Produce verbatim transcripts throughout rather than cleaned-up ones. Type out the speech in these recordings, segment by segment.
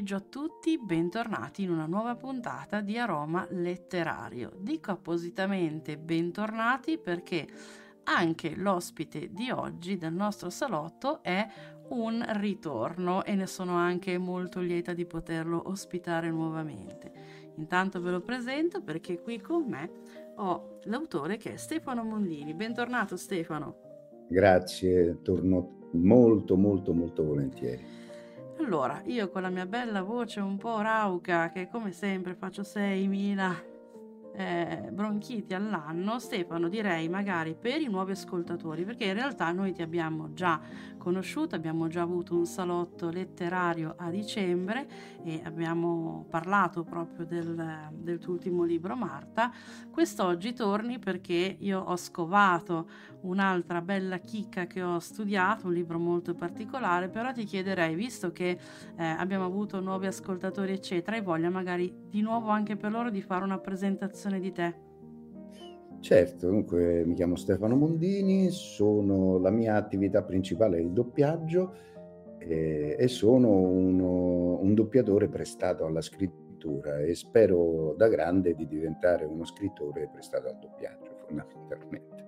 pomeriggio a tutti, bentornati in una nuova puntata di Aroma Letterario. Dico appositamente bentornati perché anche l'ospite di oggi del nostro salotto è un ritorno e ne sono anche molto lieta di poterlo ospitare nuovamente. Intanto ve lo presento perché qui con me ho l'autore che è Stefano Mondini. Bentornato Stefano. Grazie, torno molto molto molto volentieri. Allora, io con la mia bella voce un po' rauca, che come sempre faccio seimila eh, bronchiti all'anno, Stefano, direi magari per i nuovi ascoltatori, perché in realtà noi ti abbiamo già conosciuto, abbiamo già avuto un salotto letterario a dicembre e abbiamo parlato proprio del, del tuo ultimo libro, Marta. Quest'oggi torni perché io ho scovato un'altra bella chicca che ho studiato, un libro molto particolare, però ti chiederei, visto che eh, abbiamo avuto nuovi ascoltatori eccetera, hai voglia magari di nuovo anche per loro di fare una presentazione di te? Certo, dunque mi chiamo Stefano Mondini, sono, la mia attività principale è il doppiaggio eh, e sono uno, un doppiatore prestato alla scrittura e spero da grande di diventare uno scrittore prestato al doppiaggio, fondamentalmente.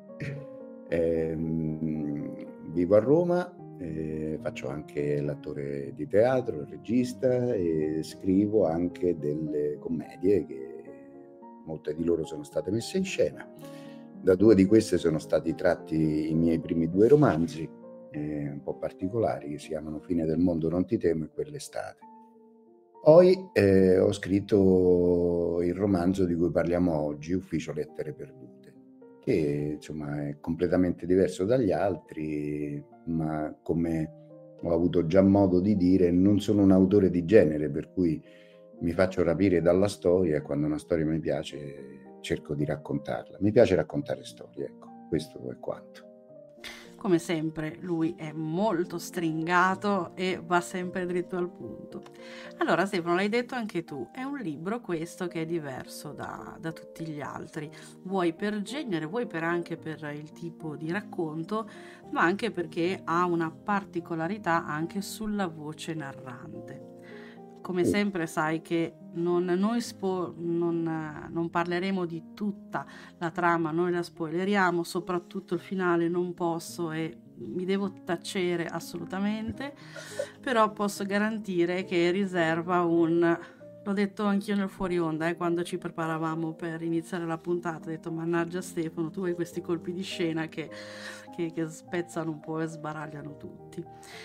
Ehm, vivo a Roma, eh, faccio anche l'attore di teatro, il regista e scrivo anche delle commedie che molte di loro sono state messe in scena. Da due di queste sono stati tratti i miei primi due romanzi, eh, un po' particolari, che si chiamano Fine del mondo non ti temo e Quell'estate. Poi eh, ho scritto il romanzo di cui parliamo oggi, Ufficio Lettere Perdute, che insomma è completamente diverso dagli altri, ma come ho avuto già modo di dire, non sono un autore di genere, per cui mi faccio rapire dalla storia e quando una storia mi piace cerco di raccontarla. Mi piace raccontare storie, ecco, questo è quanto. Come sempre lui è molto stringato e va sempre dritto al punto. Allora Stefano, l'hai detto anche tu, è un libro questo che è diverso da, da tutti gli altri, vuoi per genere, vuoi per anche per il tipo di racconto, ma anche perché ha una particolarità anche sulla voce narrante. Come Sì. sempre sai che non, noi spo, non, non parleremo di tutta la trama, noi la spoileriamo, soprattutto il finale non posso e mi devo tacere assolutamente, però posso garantire che riserva un... L'ho detto anch'io nel fuori onda, eh, quando ci preparavamo per iniziare la puntata, ho detto mannaggia Stefano, tu hai questi colpi di scena che, che, che spezzano un po' e sbaragliano tutti.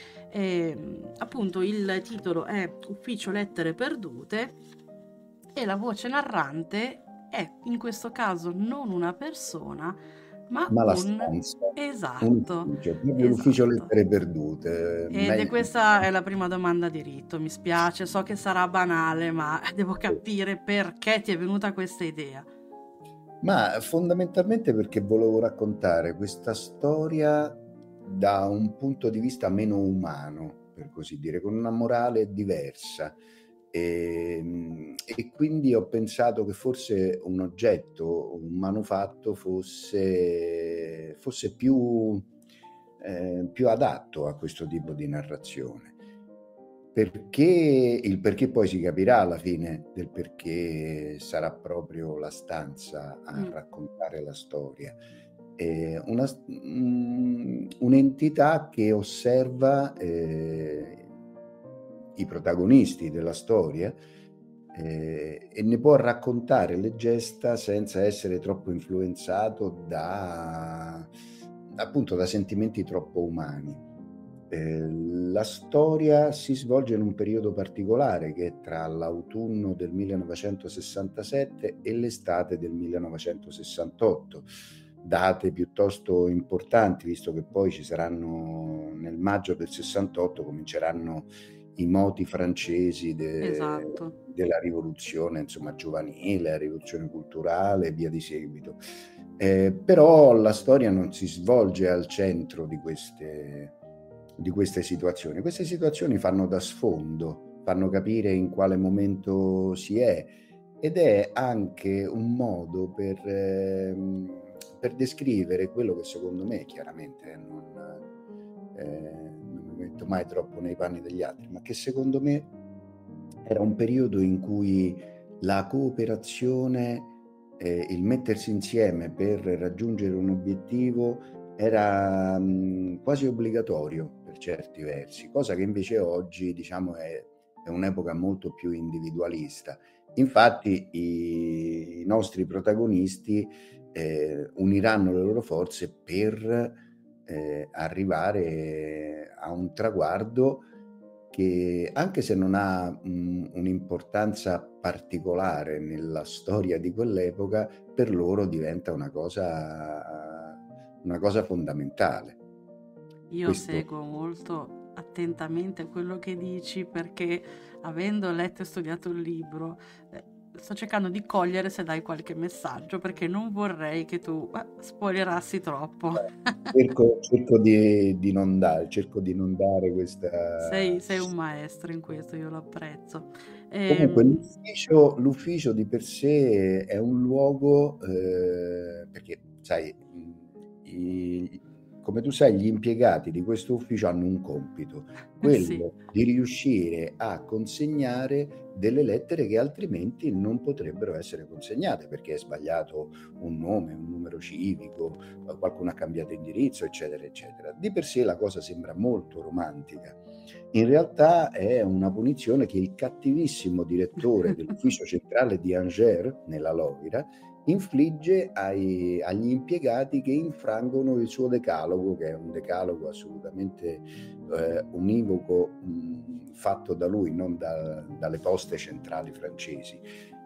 E, appunto il titolo è Ufficio Lettere Perdute e la voce narrante è in questo caso non una persona ma Ma la un stanza, un esatto, ufficio, proprio l'ufficio esatto. lettere perdute. Ed è Me- questa è la prima domanda di rito, mi spiace, so che sarà banale, ma devo capire perché ti è venuta questa idea. Ma fondamentalmente perché volevo raccontare questa storia da un punto di vista meno umano, per così dire, con una morale diversa. E, e quindi ho pensato che forse un oggetto, un manufatto fosse, fosse più, eh, più adatto a questo tipo di narrazione. Perché il perché poi si capirà alla fine del perché sarà proprio la stanza a Mm, raccontare la storia. È una, mm, un'entità che osserva eh, i protagonisti della storia eh, e ne può raccontare le gesta senza essere troppo influenzato da, appunto, da sentimenti troppo umani. Eh, la storia si svolge in un periodo particolare che è tra l'autunno del millenovecentosessantasette e l'estate del millenovecentosessantotto, date piuttosto importanti, visto che poi ci saranno nel maggio del sessantotto cominceranno i moti francesi de, esatto. della rivoluzione, insomma, giovanile, la rivoluzione culturale e via di seguito. Eh, però la storia non si svolge al centro di queste, di queste situazioni. Queste situazioni fanno da sfondo, fanno capire in quale momento si è ed è anche un modo per, ehm, per descrivere quello che secondo me, chiaramente non, eh, non mi metto mai troppo nei panni degli altri, ma che secondo me era un periodo in cui la cooperazione, eh, il mettersi insieme per raggiungere un obiettivo era mh, quasi obbligatorio per certi versi, cosa che invece oggi, diciamo, è, è un'epoca molto più individualista. Infatti i, i nostri protagonisti eh, uniranno le loro forze per eh, arrivare a un traguardo che, anche se non ha mh, un'importanza particolare nella storia di quell'epoca, per loro diventa una cosa, una cosa fondamentale. Io Questo seguo molto attentamente quello che dici perché avendo letto e studiato il libro, eh, sto cercando di cogliere se dai qualche messaggio perché non vorrei che tu eh, spoilerassi troppo. cerco, cerco di, di non dare, cerco di non dare Sei, questa. sei un maestro in questo, io lo apprezzo. Comunque Ehm, l'ufficio, l'ufficio di per sé è un luogo, eh, perché sai, mh, i- come tu sai, gli impiegati di questo ufficio hanno un compito, sì, quello di riuscire a consegnare delle lettere che altrimenti non potrebbero essere consegnate perché è sbagliato un nome, un numero civico, eh, qualcuno ha cambiato indirizzo, eccetera, eccetera. Di per sé la cosa sembra molto romantica. In realtà è una punizione che il cattivissimo direttore dell'ufficio centrale di Angers, nella Loira, infligge ai, agli impiegati che infrangono il suo decalogo, che è un decalogo assolutamente eh, univoco, mh, fatto da lui, non da, dalle poste centrali francesi.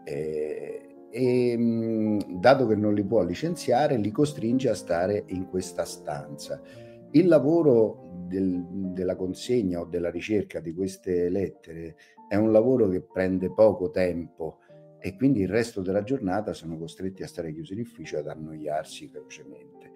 Eh, e mh, dato che non li può licenziare, li costringe a stare in questa stanza. Il lavoro del, della consegna o della ricerca di queste lettere è un lavoro che prende poco tempo e quindi il resto della giornata sono costretti a stare chiusi in ufficio e ad annoiarsi ferocemente.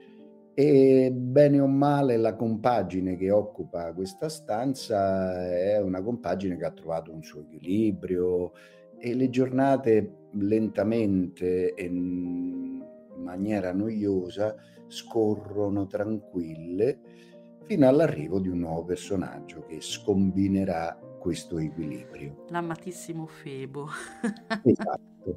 E bene o male la compagine che occupa questa stanza è una compagine che ha trovato un suo equilibrio e le giornate lentamente e in maniera noiosa scorrono tranquille fino all'arrivo di un nuovo personaggio che scombinerà questo equilibrio. l'amatissimo Febo. Esatto.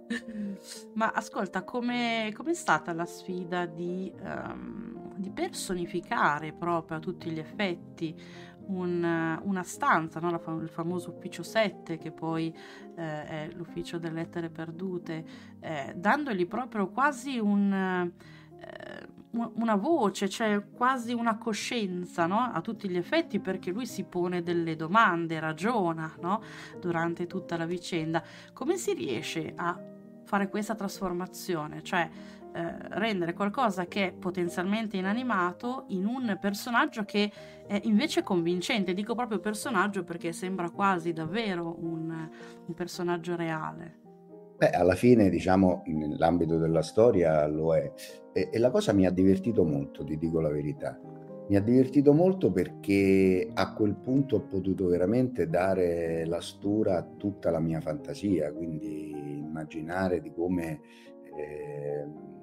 Ma ascolta, come com'è stata la sfida di, ehm, di personificare proprio a tutti gli effetti un- una stanza, no? La fa- il famoso ufficio sette, che poi eh, è l'ufficio delle lettere perdute, eh, dandogli proprio quasi un, eh, u- una voce, cioè quasi una coscienza, no? A tutti gli effetti, perché lui si pone delle domande, ragiona, no? Durante tutta la vicenda. Come si riesce a fare questa trasformazione, cioè eh, rendere qualcosa che è potenzialmente inanimato in un personaggio che è invece convincente? Dico proprio personaggio perché sembra quasi davvero un, un personaggio reale. Beh, alla fine, diciamo, nell'ambito della storia lo è. E, e la cosa mi ha divertito molto, ti dico la verità. Mi ha divertito molto perché a quel punto ho potuto veramente dare la stura a tutta la mia fantasia, quindi immaginare di come, eh,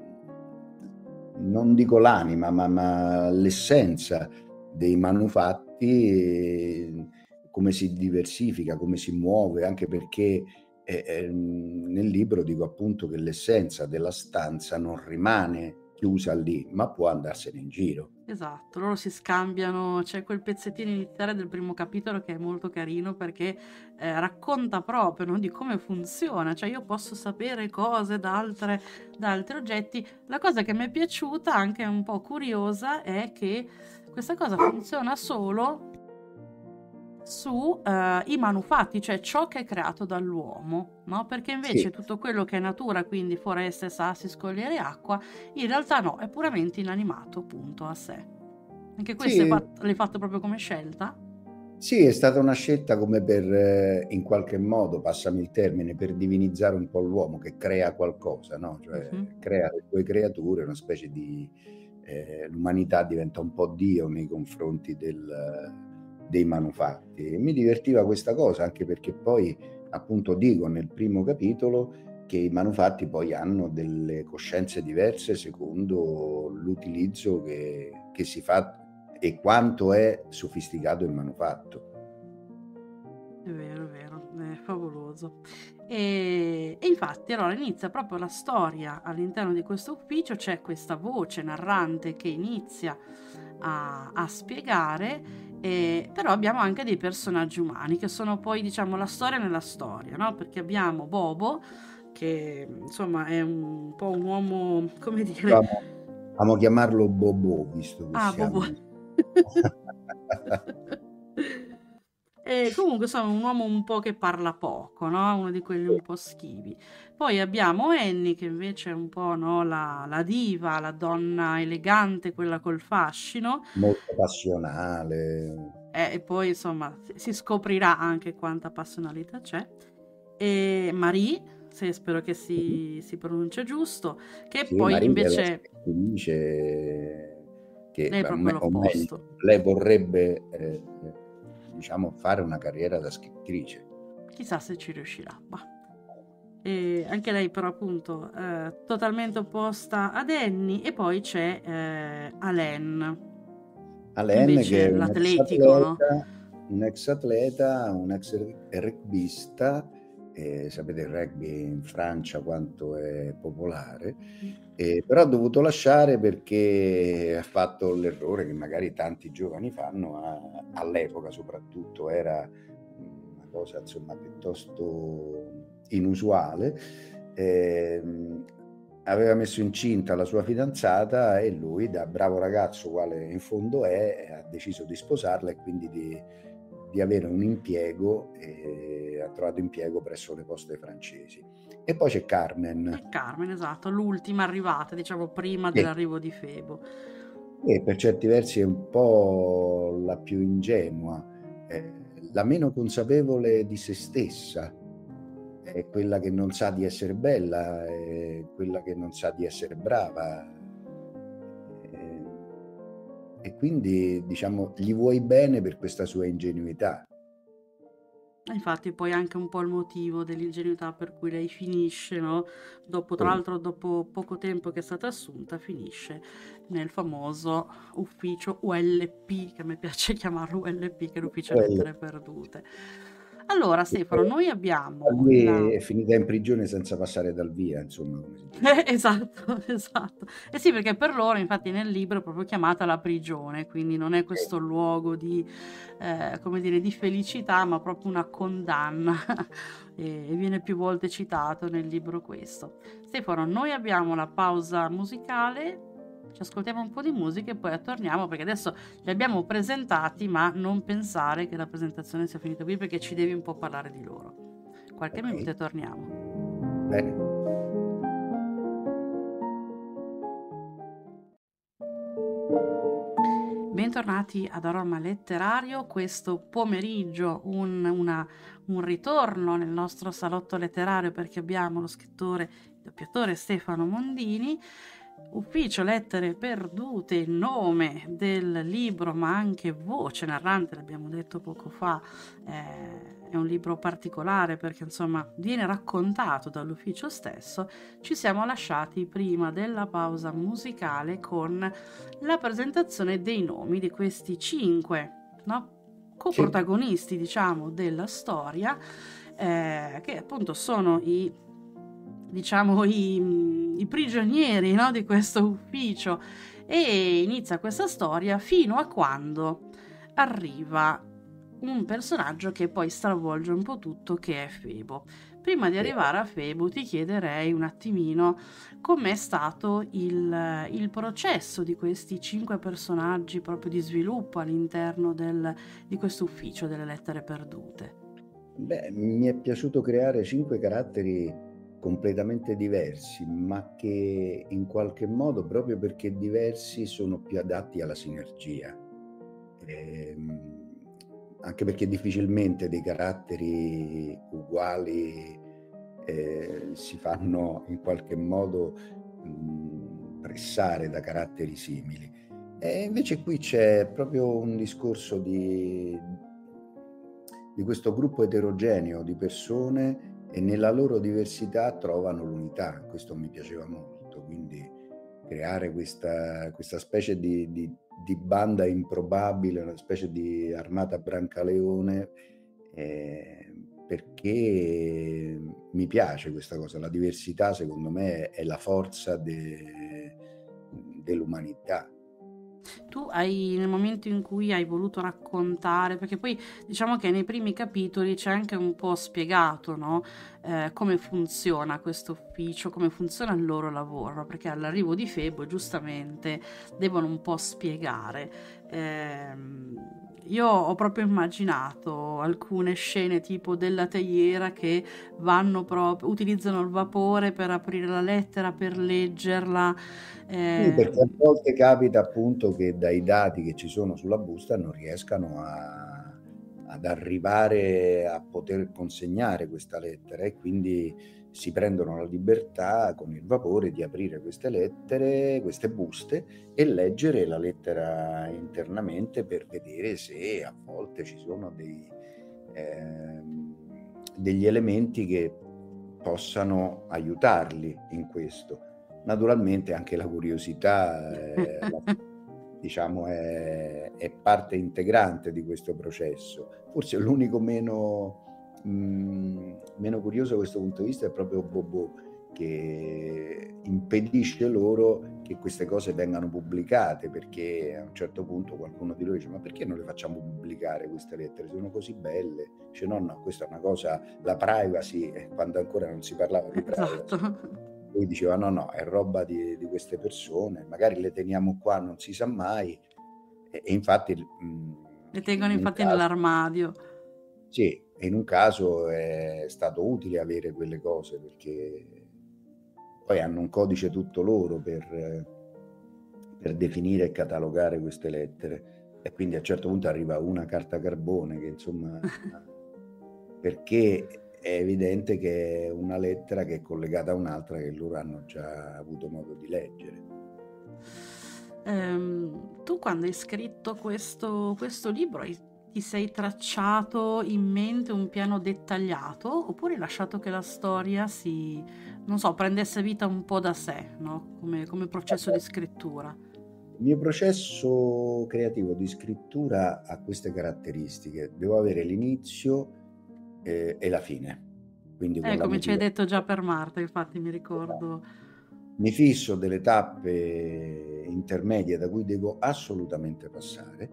non dico l'anima, ma, ma l'essenza dei manufatti, eh, come si diversifica, come si muove, anche perché e, ehm, nel libro dico appunto che l'essenza della stanza non rimane chiusa lì, ma può andarsene in giro. Esatto, loro si scambiano, c'è quel pezzettino iniziale del primo capitolo che è molto carino perché eh, racconta proprio, no, di come funziona, cioè io posso sapere cose da, altre, da altri oggetti. La cosa che mi è piaciuta, anche un po' curiosa, è che questa cosa funziona solo su eh, i manufatti, cioè ciò che è creato dall'uomo, no? Perché Sì, invece tutto quello che è natura, quindi foreste, sassi, scogliere e acqua, in realtà no, è puramente inanimato, punto a sé. Anche questo è sì, fatto, l'hai fatto proprio come scelta? sì, è stata una scelta come per, eh, in qualche modo, passami il termine, per divinizzare un po' l'uomo che crea qualcosa, no? Mhm. Cioè crea le sue creature, una specie di, eh, l'umanità diventa un po' Dio nei confronti del, dei manufatti. E mi divertiva questa cosa, anche perché poi, appunto, dico nel primo capitolo che i manufatti poi hanno delle coscienze diverse secondo l'utilizzo che, che si fa e quanto è sofisticato il manufatto. È vero, è vero. è favoloso. E, e infatti allora inizia proprio la storia all'interno di questo ufficio, c'è questa voce narrante che inizia a, a spiegare, eh, però abbiamo anche dei personaggi umani che sono poi, diciamo, la storia nella storia, no? Perché abbiamo Bobo, che insomma è un po' un uomo, come dire... Amo, amo chiamarlo Bobo, visto che Ah, Bobo. siamo... E comunque sono un uomo un po' che parla poco, no? Uno di quelli un po' schivi. Poi abbiamo Annie, che invece è un po', no, la, la diva, la donna elegante, quella col fascino. Molto passionale. Eh, e poi insomma si- si scoprirà anche quanta passionalità c'è. E Marie, se spero che si, si pronuncia giusto, che Sì, poi Maria è la invece scrittrice che, lei è o proprio me- o meglio, l'opposto. lei vorrebbe, eh, diciamo, fare una carriera da scrittrice. Chissà se ci riuscirà. Bah. E anche lei però appunto eh, totalmente opposta ad Annie. E poi c'è eh, Alain, che Alain, invece che è è un ex l'atletico, no? atleta, un ex atleta, un ex rugbista, e sapete il rugby in Francia quanto è popolare, e però ha dovuto lasciare perché ha fatto l'errore che magari tanti giovani fanno, a- all'epoca soprattutto era una cosa insomma piuttosto inusuale. Ehm, Aveva messo incinta la sua fidanzata e lui, da bravo ragazzo quale in fondo è, ha deciso di sposarla e quindi di, di avere un impiego, e ha trovato impiego presso le poste francesi. E poi c'è Carmen, E Carmen, esatto, l'ultima arrivata, diciamo prima che, dell'arrivo di Febo. che per certi versi è un po' la più ingenua, eh, la meno consapevole di se stessa, è quella che non sa di essere bella, è quella che non sa di essere brava. eh, E quindi, diciamo, gli vuoi bene per questa sua ingenuità. Infatti poi anche un po' il motivo dell'ingenuità per cui lei finisce, no? Dopo, tra Sì, l'altro, dopo poco tempo che è stata assunta, finisce nel famoso ufficio U L P, che a me piace chiamarlo U L P, che è l'ufficio quello. lettere perdute. Allora, Stefano, noi abbiamo Lui la... è finita in prigione senza passare dal via, insomma, come si dice. Eh, esatto, esatto. Eh sì, perché per loro, infatti, nel libro è proprio chiamata la prigione, quindi non è Sì. questo luogo di, eh, come dire, di felicità, ma proprio una condanna. E viene più volte citato nel libro questo. Stefano, noi abbiamo la pausa musicale, ci ascoltiamo un po' di musica e poi torniamo, perché adesso li abbiamo presentati, ma non pensare che la presentazione sia finita qui, perché ci devi un po' parlare di loro. Qualche Ok, minuto e torniamo. bene. Bentornati ad Aroma Letterario, questo pomeriggio un, una, un ritorno nel nostro salotto letterario perché abbiamo lo scrittore, il doppiatore Stefano Mondini, ufficio Lettere Perdute, il nome del libro ma anche voce narrante, l'abbiamo detto poco fa, eh, è un libro particolare perché insomma viene raccontato dall'ufficio stesso. Ci siamo lasciati prima della pausa musicale con la presentazione dei nomi di questi cinque, no? Sì, Coprotagonisti, diciamo, della storia, eh, che appunto sono i, diciamo, i, i prigionieri, no, di questo ufficio, e inizia questa storia fino a quando arriva un personaggio che poi stravolge un po' tutto, che è Febo. Prima di sì. arrivare a Febo ti chiederei un attimino com'è stato il, il processo di questi cinque personaggi proprio di sviluppo all'interno del, di questo ufficio delle lettere perdute. Beh, mi è piaciuto creare cinque caratteri completamente diversi, ma che in qualche modo, proprio perché diversi, sono più adatti alla sinergia. Ehm, Anche perché difficilmente dei caratteri uguali eh, si fanno in qualche modo mh, pressare da caratteri simili. E invece qui c'è proprio un discorso di, di questo gruppo eterogeneo di persone e nella loro diversità trovano l'unità. Questo mi piaceva molto, quindi creare questa, questa specie di, di, di banda improbabile, una specie di armata Brancaleone, eh, perché mi piace questa cosa. La diversità, secondo me, è la forza de- dell'umanità. Tu hai, nel momento in cui hai voluto raccontare, perché poi diciamo che nei primi capitoli c'è anche un po' spiegato, no? Eh, come funziona questo ufficio, come funziona il loro lavoro, perché all'arrivo di Febo, giustamente, devono un po' spiegare. Ehm, io ho proprio immaginato alcune scene tipo della teiera che vanno proprio, utilizzano il vapore per aprire la lettera, per leggerla. Sì, perché a ehm, volte capita appunto che dai dati che ci sono sulla busta non riescano a- ad arrivare a poter consegnare questa lettera e quindi si prendono la libertà con il vapore di aprire queste lettere, queste buste e leggere la lettera internamente per vedere se a volte ci sono dei, ehm, degli elementi che possano aiutarli in questo. Naturalmente anche la curiosità, eh, la- diciamo, è, è parte integrante di questo processo. Forse l'unico meno, mh, meno curioso da questo punto di vista è proprio Bobo, che impedisce loro che queste cose vengano pubblicate, perché a un certo punto qualcuno di loro dice: ma perché non le facciamo pubblicare queste lettere? Sono così belle. Dice: no, no, questa è una cosa, la privacy, eh, quando ancora non si parlava di privacy. esatto. Lui diceva: no, no, è roba di, di queste persone, magari le teniamo qua, non si sa mai. E, e infatti, mh, Le tengono in un infatti caso, nell'armadio. sì, e in un caso è stato utile avere quelle cose perché poi hanno un codice tutto loro per, per definire e catalogare queste lettere. E quindi a un certo punto arriva una carta carbone che insomma, perché è evidente che è una lettera che è collegata a un'altra che loro hanno già avuto modo di leggere. Ehm, tu quando hai scritto questo, questo libro hai- ti sei tracciato in mente un piano dettagliato oppure hai lasciato che la storia si, non so, prendesse vita un po' da sé, no? Come, come processo di scrittura? Il mio processo creativo di scrittura ha queste caratteristiche: devo avere l'inizio eh, e la fine, quindi con Eh, la come ci hai motivazione. detto già per Marta, infatti mi ricordo. Mi fisso delle tappe intermedie da cui devo assolutamente passare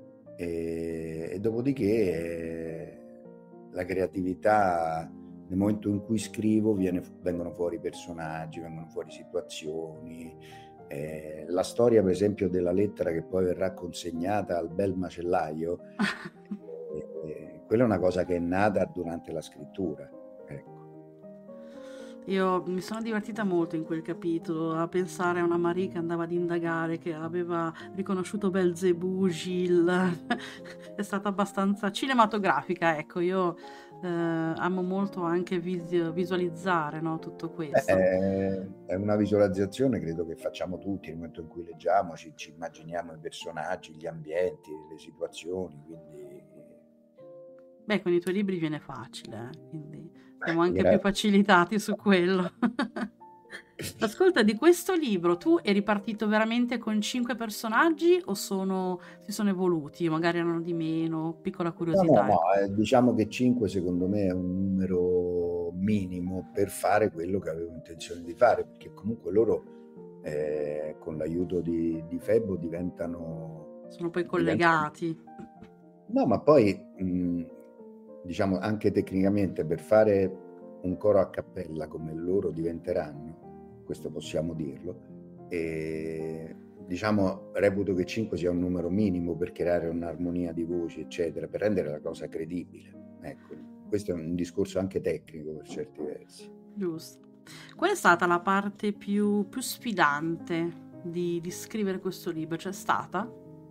e, e dopodiché eh, la creatività, nel momento in cui scrivo, viene- vengono fuori personaggi, vengono fuori situazioni. Eh, la storia, per esempio, della lettera che poi verrà consegnata al bel macellaio, eh, quella è una cosa che è nata durante la scrittura. Ecco. Io mi sono divertita molto in quel capitolo a pensare a una Marie che andava ad indagare, che aveva riconosciuto Belzebù, Gilles. È stata abbastanza cinematografica, ecco, io eh, amo molto anche vis- visualizzare, no, tutto questo. Eh, È una visualizzazione, credo che facciamo tutti nel momento in cui leggiamo, ci, ci immaginiamo i personaggi, gli ambienti, le situazioni, quindi Beh, con i tuoi libri viene facile, eh, quindi siamo eh, anche più grazie. facilitati su quello. Ascolta, di questo libro tu eri partito veramente con cinque personaggi o sono, si sono evoluti? Magari erano di meno? Piccola No, no, curiosità, no, ecco. eh, diciamo che cinque secondo me è un numero minimo per fare quello che avevo intenzione di fare, perché comunque loro eh, con l'aiuto di, di Febo diventano, Sono poi diventano... collegati. No, ma poi mh, diciamo anche tecnicamente per fare un coro a cappella come loro diventeranno, questo possiamo dirlo, e diciamo reputo che cinque sia un numero minimo per creare un'armonia di voci, eccetera, per rendere la cosa credibile. Ecco, questo è un discorso anche tecnico per certi versi. Giusto. Qual è stata la parte più, più sfidante di, di scrivere questo libro? C'è stata?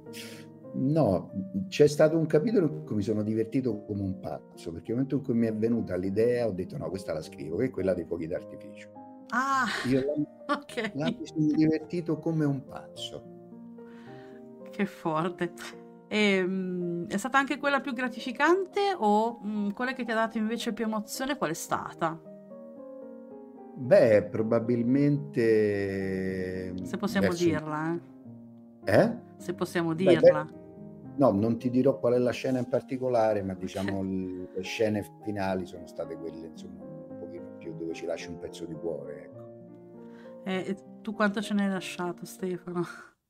No, c'è stato un capitolo in cui mi sono divertito come un pazzo, perché nel momento in cui mi è venuta l'idea ho detto no, questa la scrivo, che è quella dei fuochi d'artificio. Ah, Io là, ok. là mi sono divertito come un pazzo. Che forte. E, mm, è stata anche quella più gratificante o mm, quella che ti ha dato invece più emozione? Qual è stata? Beh, probabilmente Se possiamo verso... dirla, eh. Eh? Se possiamo Beh, beh, dirla. No, non ti dirò qual è la scena in particolare, ma diciamo l- le scene finali sono state quelle, insomma, un pochino più dove ci lasci un pezzo di cuore, ecco. E, e tu quanto ce n'hai lasciato, Stefano?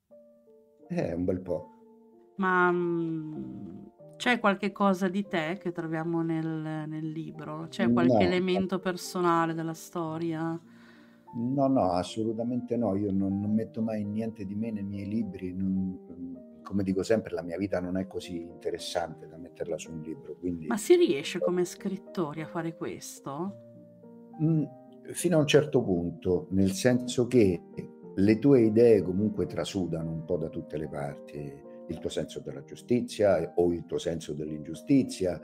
È un bel po'. Ma mm, c'è qualche cosa di te che troviamo nel, nel libro? C'è qualche No, elemento personale della storia? no, no, assolutamente no. Io non, non metto mai niente di me nei miei libri. non- come dico sempre, la mia vita non è così interessante da metterla su un libro, Ma quindi si riesce come scrittori a fare questo? mm, fino a un certo punto, nel senso che le tue idee comunque trasudano un po' da tutte le parti. Il tuo senso della giustizia o il tuo senso dell'ingiustizia,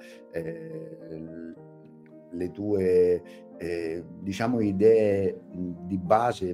eh, le tue eh, diciamo idee mh, di base,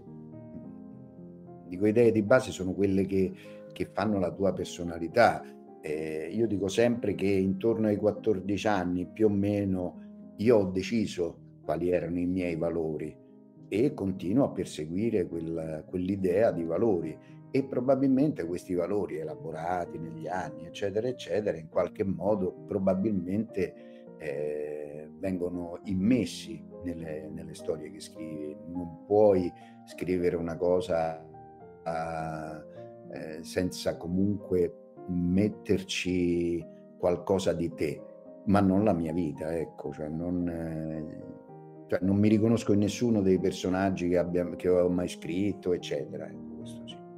mh, dico idee di base sono quelle che, che fanno la tua personalità. Eh, io dico sempre che intorno ai quattordici anni più o meno io ho deciso quali erano i miei valori e continuo a perseguire quel- quell'idea di valori, e probabilmente questi valori elaborati negli anni, eccetera, eccetera, in qualche modo probabilmente eh, vengono immessi nelle, nelle storie che scrivi. Non puoi scrivere una cosa ah, eh, senza comunque metterci qualcosa di te, ma non la mia vita, ecco, cioè non, eh, cioè non mi riconosco in nessuno dei personaggi che, abbia, che ho mai scritto, eccetera, ecco, questo sì.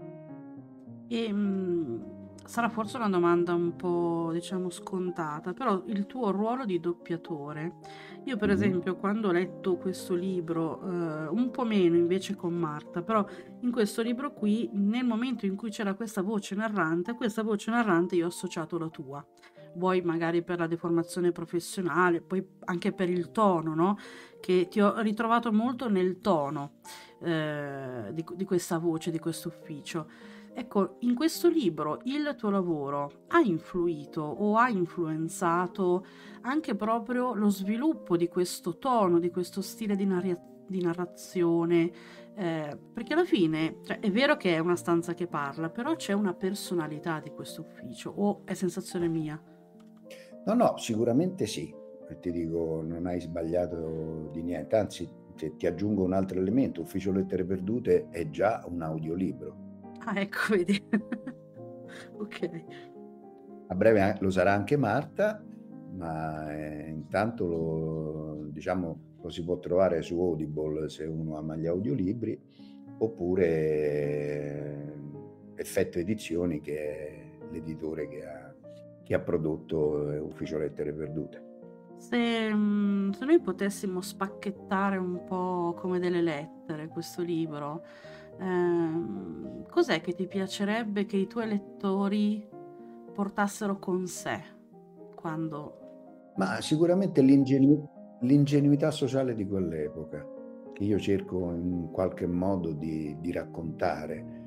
E mm, sarà forse una domanda un po', diciamo, scontata, però il tuo ruolo di doppiatore. Io, per Mhm. esempio, quando ho letto questo libro, eh, un po' meno invece con Marta, però in questo libro qui, nel momento in cui c'era questa voce narrante, a questa voce narrante io ho associato la tua. Vuoi magari per la deformazione professionale, poi anche per il tono, no? Che ti ho ritrovato molto nel tono eh, di, di questa voce, di questo ufficio. Ecco, in questo libro il tuo lavoro ha influito o ha influenzato anche proprio lo sviluppo di questo tono, di questo stile di, narra- di narrazione, eh, perché alla fine, cioè, è vero che è una stanza che parla, però c'è una personalità di questo ufficio, o è sensazione mia? No, no, sicuramente sì, e ti dico, non hai sbagliato di niente, anzi ti, ti aggiungo un altro elemento: Ufficio Lettere Perdute è già un audiolibro. Ah, ecco, vedi. Ok. A breve an- lo sarà anche Marta, ma eh, intanto lo, diciamo, lo si può trovare su Audible se uno ama gli audiolibri, oppure eh, Effetto Edizioni, che è l'editore che ha, che ha prodotto eh, Ufficio Lettere Perdute. Se, mm, se noi potessimo spacchettare un po' come delle lettere questo libro, ehm, cos'è che ti piacerebbe che i tuoi lettori portassero con sé quando... Ma sicuramente l'ingenu- l'ingenuità sociale di quell'epoca, che io cerco in qualche modo di, di raccontare,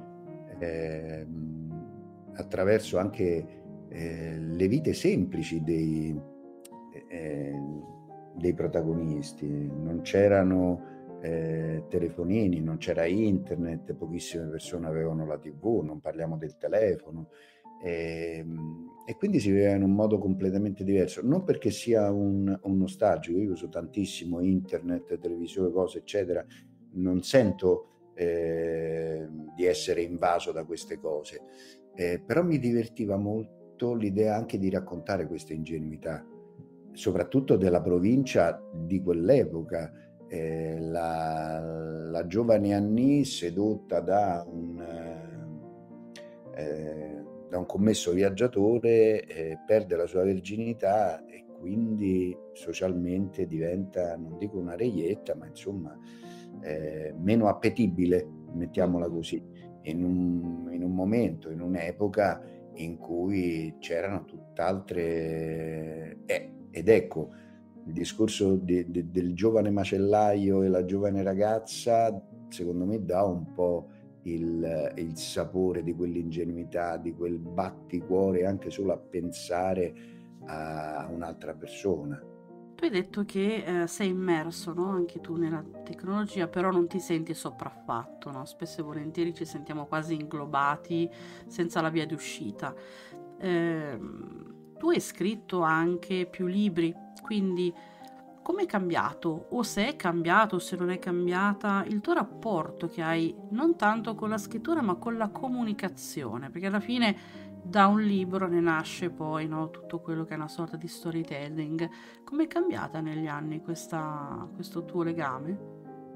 ehm, attraverso anche eh, le vite semplici dei, eh, dei protagonisti. Non c'erano eh, telefonini, non c'era internet, pochissime persone avevano la T V, non parliamo del telefono. E, e quindi si viveva in un modo completamente diverso, non perché sia un, un nostalgico. Io uso tantissimo internet, televisione, cose eccetera, non sento eh, di essere invaso da queste cose, eh, però mi divertiva molto l'idea anche di raccontare questa ingenuità, soprattutto della provincia di quell'epoca. Eh, la, la giovane Annie, sedotta da un, eh, da un commesso viaggiatore, eh, perde la sua verginità e quindi socialmente diventa, non dico una reietta, ma insomma eh, meno appetibile, mettiamola Mhm. così, in un, in un momento, in un'epoca in cui c'erano tutt'altre... Eh, ed ecco, il discorso de, de, del giovane macellaio e la giovane ragazza, secondo me, dà un po' il, il sapore di quell'ingenuità, di quel batticuore anche solo a pensare a un'altra persona. Tu hai detto che eh, sei immerso, no? Anche tu nella tecnologia, però non ti senti sopraffatto, no? Spesso e volentieri ci sentiamo quasi inglobati senza la via d'uscita. Ehm, tu hai scritto anche più libri, quindi come è cambiato, o se è cambiato, o se non è cambiata, il tuo rapporto che hai non tanto con la scrittura, ma con la comunicazione? Perché alla fine da un libro ne nasce poi, no, tutto quello che è una sorta di storytelling. Come è cambiata negli anni questa, questo tuo legame?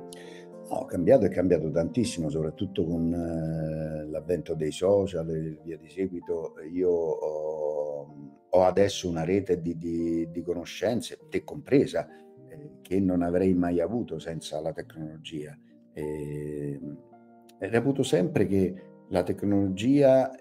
No, cambiato è cambiato tantissimo, soprattutto con eh, l'avvento dei social e via di seguito. Io ho, ho adesso una rete di, di- di conoscenze, te compresa, eh, che non avrei mai avuto senza la tecnologia. E, e reputo sempre che la tecnologia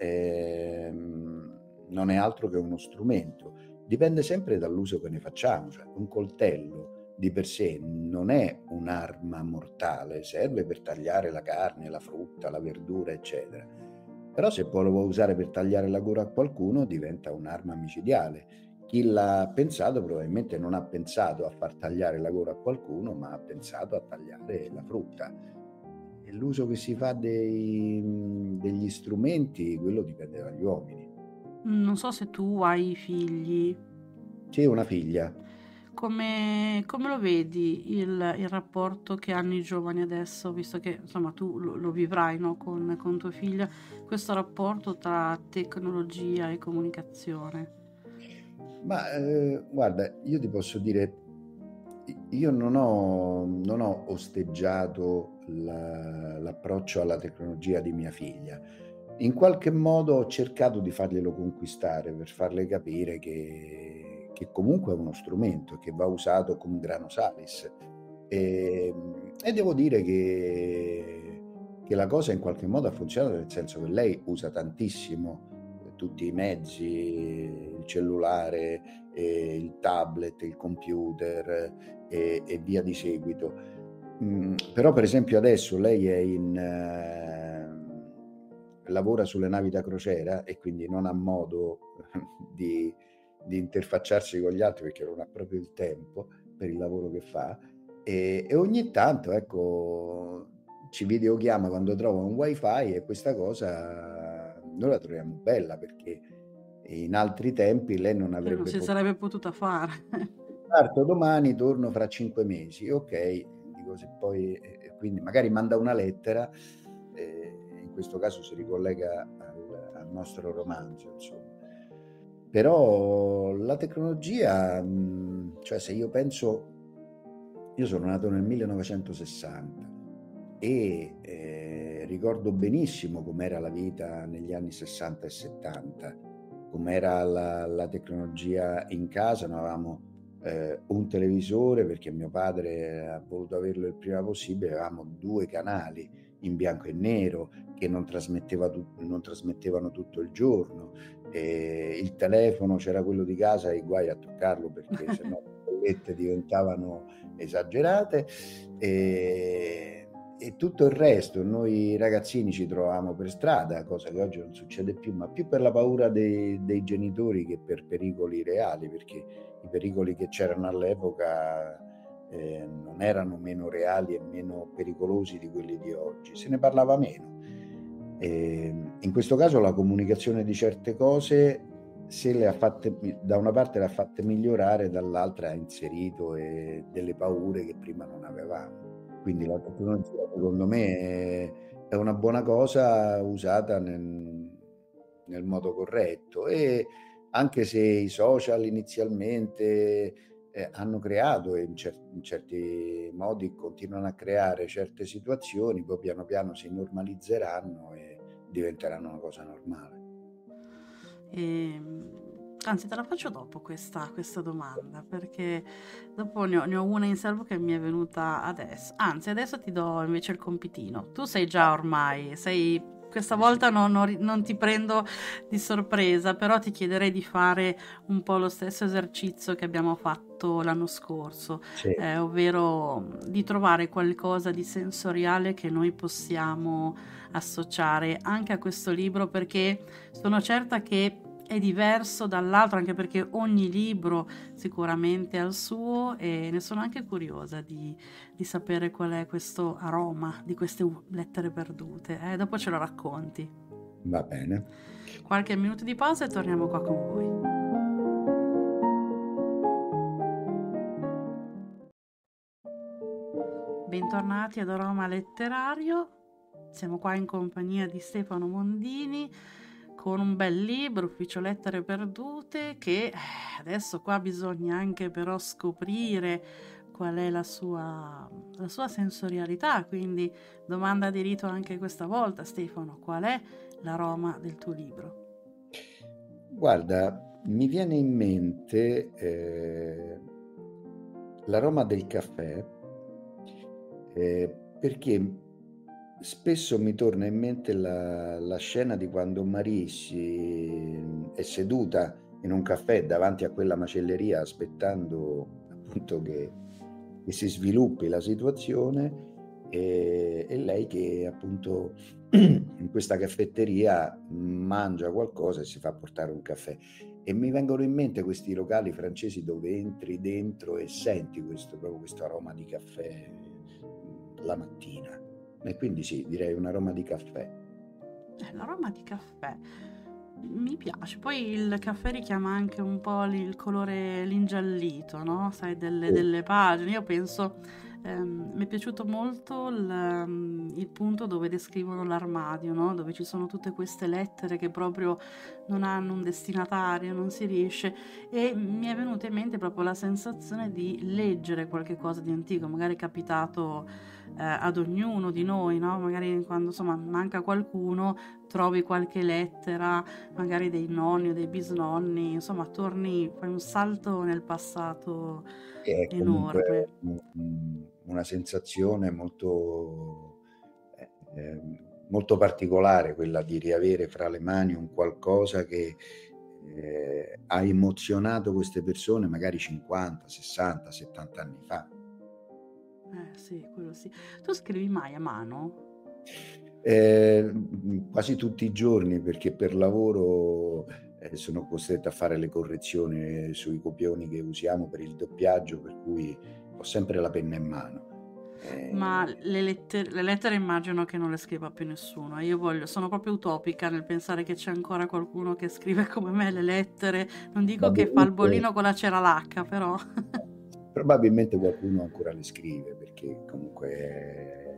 ehm, non è altro che uno strumento, dipende sempre dall'uso che ne facciamo, cioè un coltello di per sé non è un'arma mortale, serve per tagliare la carne, la frutta, la verdura, eccetera. Però se poi lo vuoi usare per tagliare la gola a qualcuno, diventa un'arma micidiale. Chi l'ha pensato probabilmente non ha pensato a far tagliare la gola a qualcuno, ma ha pensato a tagliare la frutta. E l'uso che si fa dei, degli strumenti, quello dipende dagli uomini. Non so se tu hai figli. C'è una figlia. Come, come lo vedi il, il rapporto che hanno i giovani adesso, visto che insomma tu lo, lo vivrai, no, con, con tua figlia, questo rapporto tra tecnologia e comunicazione? Ma eh, guarda, io ti posso dire, io non ho, non ho osteggiato la- l'approccio alla tecnologia di mia figlia. In qualche modo ho cercato di farglielo conquistare per farle capire che, che comunque è uno strumento che va usato con grano salis. E, e devo dire che, che la cosa in qualche modo ha funzionato, nel senso che lei usa tantissimo eh, tutti i mezzi, il cellulare, eh, il tablet, il computer e, e via di seguito. Mm, però per esempio adesso lei è in, eh, lavora sulle navi da crociera e quindi non ha modo di, di interfacciarsi con gli altri perché non ha proprio il tempo per il lavoro che fa e, e ogni tanto ecco ci videochiama quando trova un wifi e questa cosa noi la troviamo bella perché in altri tempi lei non Che non avrebbe si potuto. sarebbe potuta fare. Parto domani, torno fra cinque mesi. Ok, dico se poi, eh, quindi magari manda una lettera, eh, in questo caso si ricollega al, al nostro romanzo, insomma. Però la tecnologia, mh, cioè se io penso, io sono nato nel millenovecentosessanta e eh, ricordo benissimo com'era la vita negli anni sessanta e settanta, com'era la, la tecnologia in casa. Noi avevamo eh, un televisore perché mio padre ha voluto averlo il prima possibile, avevamo due canali in bianco e nero che non, trasmetteva tut- non trasmettevano tutto il giorno. E il telefono c'era quello di casa e guai a toccarlo perché sennò le bollette diventavano esagerate. E, e tutto il resto, noi ragazzini ci trovavamo per strada, cosa che oggi non succede più, ma più per la paura dei, dei genitori che per pericoli reali, perché i pericoli che c'erano all'epoca eh, non erano meno reali e meno pericolosi di quelli di oggi, se ne parlava meno. E in questo caso la comunicazione di certe cose, se le ha fatte, da una parte le ha fatte migliorare, dall'altra ha inserito eh, delle paure che prima non avevamo. Quindi la tecnologia, secondo me, è, è una buona cosa usata nel, nel modo corretto. E anche se i social inizialmente eh, hanno creato e in, cer- in certi modi continuano a creare certe situazioni, poi piano piano si normalizzeranno e diventeranno una cosa normale. E, anzi, te la faccio dopo questa, questa domanda, perché dopo ne ho, ne ho una in serbo che mi è venuta adesso. Anzi, adesso ti do invece il compitino. Tu sei già ormai, sei... Questa volta non, non ri- non ti prendo di sorpresa, però ti chiederei di fare un po' lo stesso esercizio che abbiamo fatto l'anno scorso, Sì. eh, ovvero di trovare qualcosa di sensoriale che noi possiamo associare anche a questo libro, perché sono certa che è diverso dall'altro, anche perché ogni libro sicuramente ha il suo, e ne sono anche curiosa di, di sapere qual è questo aroma di queste lettere perdute. Eh, dopo ce lo racconti. Va bene. Qualche minuto di pausa e torniamo qua con voi. Bentornati ad Aroma Letterario, siamo qua in compagnia di Stefano Mondini con un bel libro, Ufficio Lettere Perdute, che adesso qua bisogna anche però scoprire qual è la sua, la sua sensorialità, quindi domanda di rito anche questa volta, Stefano, qual è l'aroma del tuo libro? Guarda, mi viene in mente eh, l'aroma del caffè, eh, perché spesso mi torna in mente la, la scena di quando Marie si, è seduta in un caffè davanti a quella macelleria aspettando appunto che, che si sviluppi la situazione, e, e lei che appunto in questa caffetteria mangia qualcosa e si fa portare un caffè. E mi vengono in mente questi locali francesi dove entri dentro e senti questo, proprio questo aroma di caffè la mattina. E quindi sì, direi un aroma di caffè. Eh, l'aroma di caffè mi piace, poi il caffè richiama anche un po' il colore, l'ingiallito, no? Sai, delle, Sì. delle pagine. Io penso, ehm, mi è piaciuto molto il, il punto dove descrivono l'armadio, no? Dove ci sono tutte queste lettere che proprio non hanno un destinatario, non si riesce, e mi è venuta in mente proprio la sensazione di leggere qualche cosa di antico, magari è capitato eh, ad ognuno di noi, no? Magari quando insomma manca qualcuno, trovi qualche lettera, magari dei nonni o dei bisnonni, insomma torni, fai un salto nel passato È enorme. comunque una sensazione molto, eh, molto particolare quella di riavere fra le mani un qualcosa che eh, ha emozionato queste persone magari cinquanta, sessanta, settanta anni fa. Eh sì, quello sì. Tu scrivi mai a mano? Eh, quasi tutti i giorni, perché per lavoro eh, sono costretto a fare le correzioni sui copioni che usiamo per il doppiaggio, per cui ho sempre la penna in mano. Ma Eh, le lettere, le lettere immagino che non le scriva più nessuno. Io voglio, sono proprio utopica nel pensare che c'è ancora qualcuno che scrive come me le lettere. Non dico che fa il probabilmente, bollino con la cera lacca, però. probabilmente qualcuno ancora le scrive, perché comunque eh,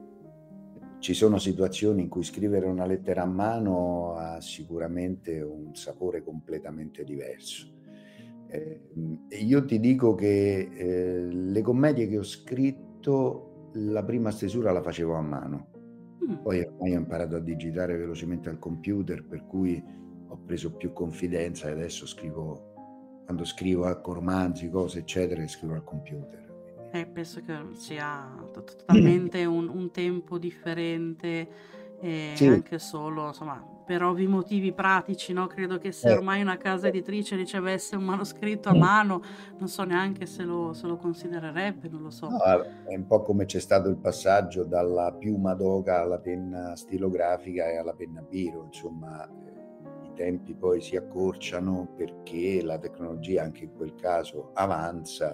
ci sono situazioni in cui scrivere una lettera a mano ha sicuramente un sapore completamente diverso. Eh, io ti dico che eh, le commedie che ho scritto, la prima stesura la facevo a mano, Mm. poi ormai ho imparato a digitare velocemente al computer, per cui ho preso più confidenza e adesso scrivo, quando scrivo ecco, romanzi, cose eccetera, scrivo al computer. Eh, penso che sia to- totalmente un, un tempo differente e Sì, anche solo, insomma, per ovvi motivi pratici, no? Credo che se eh, ormai una casa editrice ricevesse un manoscritto a mano, non so neanche se lo, se lo considererebbe, non lo so. no, è un po' come c'è stato il passaggio dalla piuma d'oca alla penna stilografica e alla penna biro, insomma, eh, i tempi poi si accorciano perché la tecnologia anche in quel caso avanza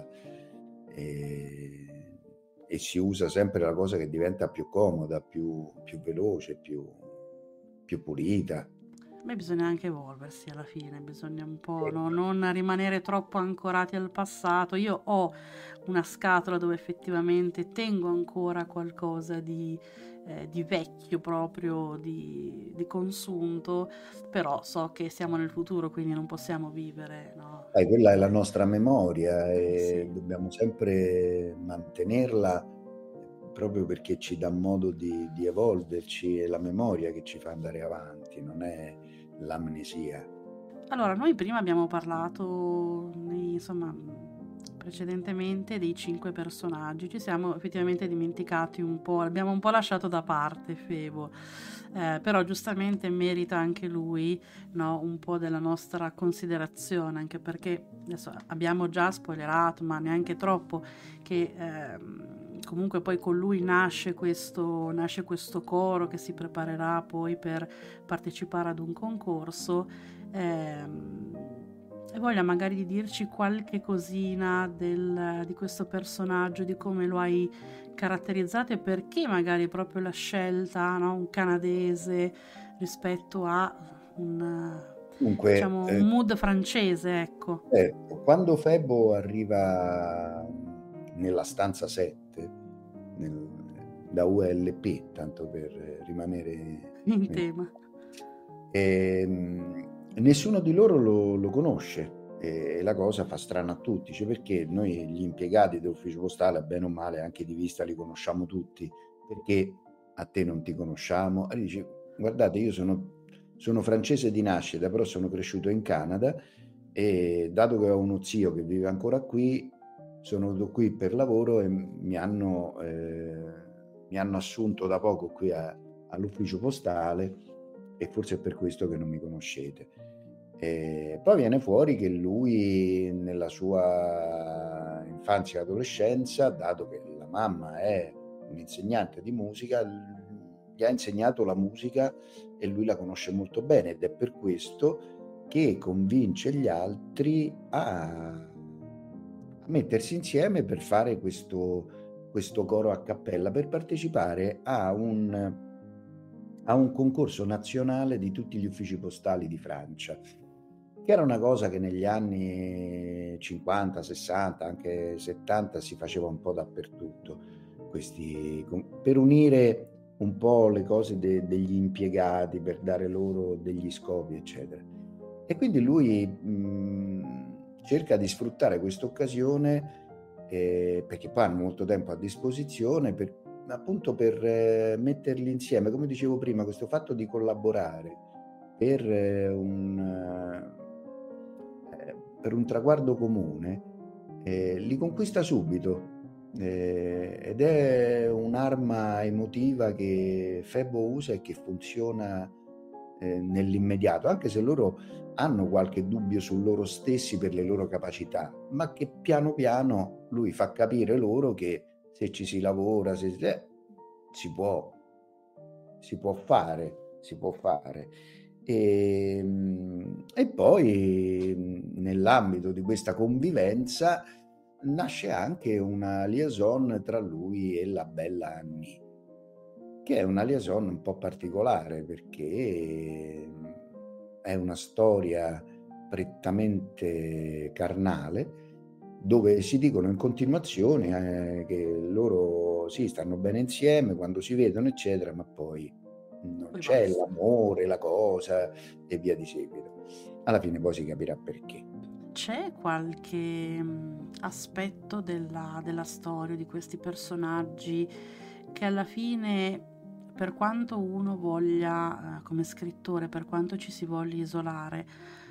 e, e si usa sempre la cosa che diventa più comoda, più, più veloce, più, più pulita. Beh, bisogna anche evolversi alla fine, bisogna un po', no? Non rimanere troppo ancorati al passato. Io ho una scatola dove effettivamente tengo ancora qualcosa di, eh, di vecchio proprio, di, di consunto, però so che siamo nel futuro, quindi non possiamo vivere, no? Sai, quella è la nostra memoria Eh e sì. dobbiamo sempre mantenerla proprio perché ci dà modo di, di evolverci, è la memoria che ci fa andare avanti, non è l'amnesia. Allora, noi prima abbiamo parlato, nei- insomma, precedentemente dei cinque personaggi, ci siamo effettivamente dimenticati un po', abbiamo un po' lasciato da parte Febo, eh, però giustamente merita anche lui, no, un po' della nostra considerazione, anche perché adesso abbiamo già spoilerato, ma neanche troppo, che ehm, comunque poi con lui nasce questo, nasce questo coro che si preparerà poi per partecipare ad un concorso. Ehm, e voglia magari di dirci qualche cosina del, di questo personaggio, di come lo hai caratterizzato e perché magari proprio la scelta, no? Un canadese, rispetto a un, Dunque, diciamo, eh, un mood francese, ecco. eh, quando Febo arriva nella stanza sette, nel- da U L P, tanto per rimanere In nel- tema. ehm, nessuno di loro lo, lo conosce, e la cosa fa strano a tutti, cioè perché noi gli impiegati dell'ufficio postale, bene o male, anche di vista li conosciamo tutti, perché a te non ti conosciamo? E dici, guardate, io sono, sono francese di nascita, però sono cresciuto in Canada e dato che ho uno zio che vive ancora qui, sono venuto qui per lavoro e mi hanno, eh, mi hanno assunto da poco qui a- all'ufficio postale e forse è per questo che non mi conoscete. E poi viene fuori che lui nella sua infanzia e adolescenza, dato che la mamma è un'insegnante di musica, gli ha insegnato la musica e lui la conosce molto bene ed è per questo che convince gli altri a, a mettersi insieme per fare questo, questo coro a cappella, per partecipare a un, a un concorso nazionale di tutti gli uffici postali di Francia, che era una cosa che negli anni cinquanta, sessanta, anche settanta si faceva un po' dappertutto, questi, per unire un po' le cose de, degli impiegati, per dare loro degli scopi, eccetera. E quindi lui mh, cerca di sfruttare questa occasione, eh, perché poi hanno molto tempo a disposizione, per, appunto per eh, metterli insieme, come dicevo prima, questo fatto di collaborare per eh, un, eh, per un traguardo comune, eh, li conquista subito. Eh, ed è un'arma emotiva che Febo usa e che funziona eh, nell'immediato, anche se loro hanno qualche dubbio su loro stessi per le loro capacità, ma che piano piano lui fa capire loro che se ci si lavora, se, eh, si può, si può fare, si può fare. E, e poi nell'ambito di questa convivenza nasce anche una liaison tra lui e la bella Annie, che è una liaison un po' particolare perché è una storia prettamente carnale, dove si dicono in continuazione eh, che loro sì, stanno bene insieme quando si vedono, eccetera, ma poi non Poi c'è basta. l'amore, la cosa e via di seguito. Alla fine poi si capirà perché. C'è qualche mh, aspetto della, della storia di questi personaggi che alla fine, per quanto uno voglia, eh, come scrittore, per quanto ci si voglia isolare,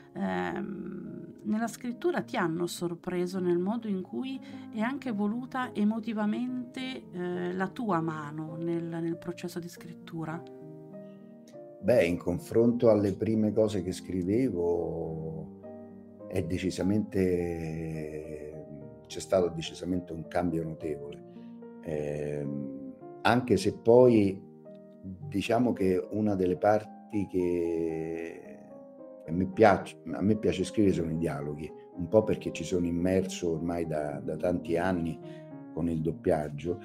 ehm, nella scrittura ti hanno sorpreso nel modo in cui è anche voluta emotivamente eh, la tua mano nel, nel processo di scrittura? Beh, in confronto alle prime cose che scrivevo è decisamente, c'è stato decisamente un cambio notevole. Eh, anche se poi diciamo che una delle parti che a me piace, a me piace scrivere sono i dialoghi, un po' perché ci sono immerso ormai da, da tanti anni con il doppiaggio.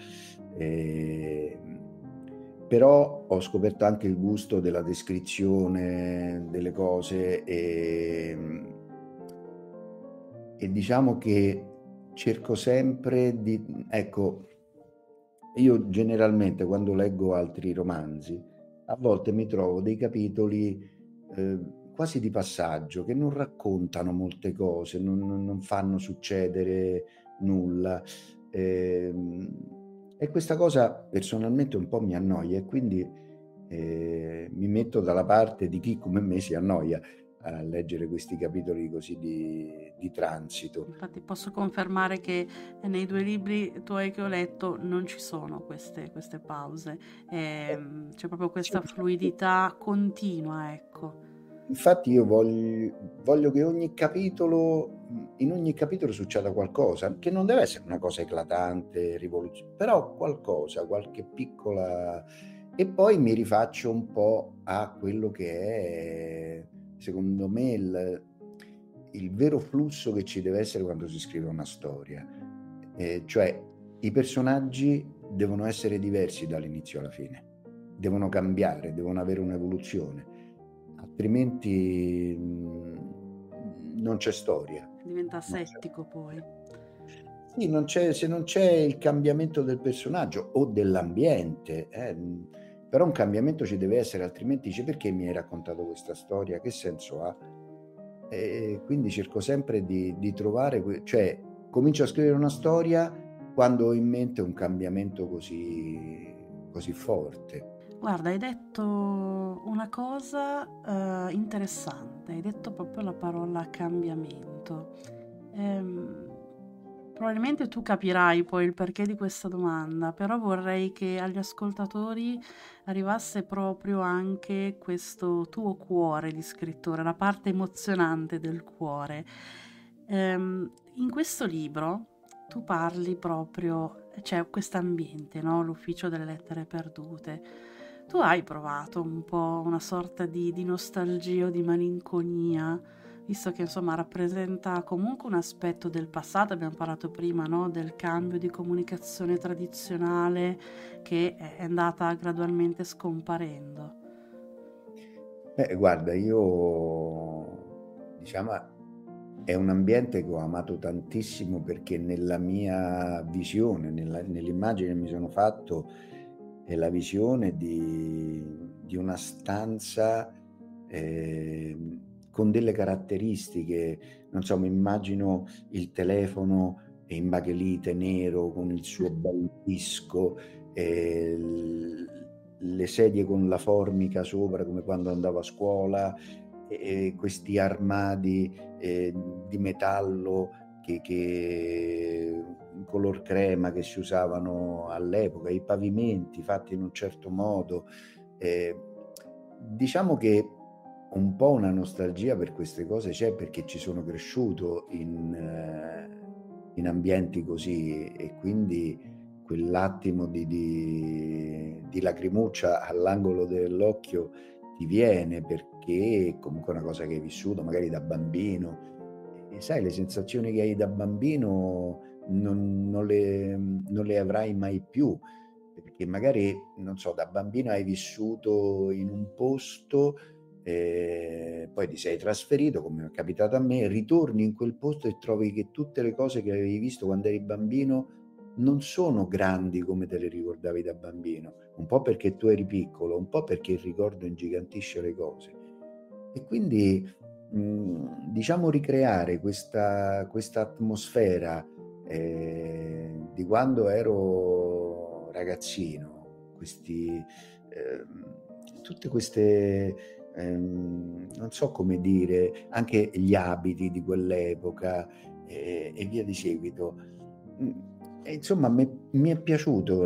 Eh, però ho scoperto anche il gusto della descrizione delle cose e, e diciamo che cerco sempre di, ecco, io generalmente quando leggo altri romanzi, a volte mi trovo dei capitoli eh, quasi di passaggio, che non raccontano molte cose, non, non fanno succedere nulla. Ehm, e questa cosa personalmente un po' mi annoia e quindi eh, mi metto dalla parte di chi come me si annoia a leggere questi capitoli così di, di transito. Infatti posso confermare che nei due libri tuoi che ho letto non ci sono queste, queste pause, ehm, c'è proprio Sì, questa fluidità continua, ecco. infatti io voglio, voglio che ogni capitolo, in ogni capitolo succeda qualcosa, che non deve essere una cosa eclatante, rivoluzionaria, però qualcosa, qualche piccola... E poi mi rifaccio un po' a quello che è, secondo me, il, il vero flusso che ci deve essere quando si scrive una storia. Eh, cioè, i personaggi devono essere diversi dall'inizio alla fine. devono cambiare, devono avere un'evoluzione, altrimenti mh, non c'è storia. Diventa Non c'è. settico poi. Sì, non c'è, se non c'è il cambiamento del personaggio o dell'ambiente, eh, mh, però un cambiamento ci deve essere, altrimenti dice perché mi hai raccontato questa storia, che senso ha? E quindi cerco sempre di, di trovare, que- cioè comincio a scrivere una storia quando ho in mente un cambiamento così, così forte. Guarda, hai detto una cosa eh, interessante, hai detto proprio la parola cambiamento. Ehm, probabilmente tu capirai poi il perché di questa domanda, però vorrei che agli ascoltatori arrivasse proprio anche questo tuo cuore di scrittore, la parte emozionante del cuore. Ehm, in questo libro tu parli proprio, c'è questo ambiente, no? L'ufficio delle lettere perdute. Tu hai provato un po' una sorta di, di nostalgia o di malinconia, visto che insomma rappresenta comunque un aspetto del passato, abbiamo parlato prima, no? Del cambio di comunicazione tradizionale che è andata gradualmente scomparendo. Beh, guarda, io diciamo è un ambiente che ho amato tantissimo perché nella mia visione, nella- nell'immagine che mi sono fatto, è la visione di, di una stanza eh, con delle caratteristiche, non so, mi immagino il telefono imbachelite nero con il suo bel disco, eh, l- le sedie con la formica sopra come quando andavo a scuola, e, e questi armadi eh, di metallo che, che in color crema che si usavano all'epoca, i pavimenti fatti in un certo modo. Eh, diciamo che un po' una nostalgia per queste cose c'è perché ci sono cresciuto in, eh, in ambienti così e quindi quell'attimo di, di, di lacrimuccia all'angolo dell'occhio ti viene perché è comunque una cosa che hai vissuto magari da bambino e sai le sensazioni che hai da bambino non, non le, non le avrai mai più perché magari non so da bambino hai vissuto in un posto eh, poi ti sei trasferito come è capitato a me ritorni in quel posto e trovi che tutte le cose che avevi visto quando eri bambino non sono grandi come te le ricordavi da bambino, un po' perché tu eri piccolo, un po' perché il ricordo ingigantisce le cose. E quindi mh, diciamo ricreare questa, questa atmosfera eh, di quando ero ragazzino, questi, ehm, tutte queste, ehm, non so come dire, anche gli abiti di quell'epoca eh, e via di seguito. Mm, e insomma, mi, mi è piaciuto